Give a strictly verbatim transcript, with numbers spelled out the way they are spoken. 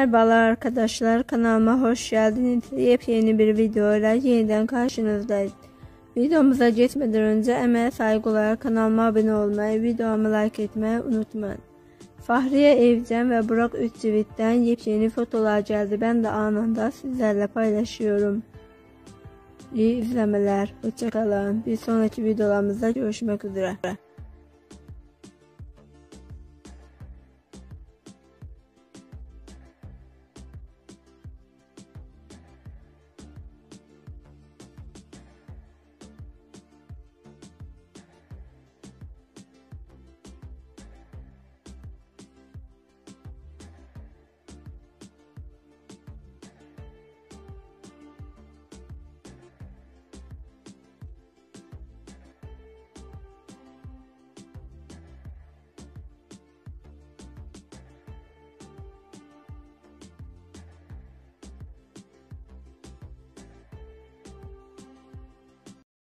Merhabalar arkadaşlar, kanalıma hoş geldiniz. Yepyeni bir videoyla yeniden karşınızdayız. Videomuza geçmeden önce emeğe saygı olarak kanalıma abone olmayı, videomu like etmeyi unutmayın. Fahriye Evcen ve Burak Özçivit'ten yepyeni fotolar geldi. Ben de anında sizlerle paylaşıyorum. İyi izlemeler, hoşça kalın. Bir sonraki videolarımızda görüşmek üzere.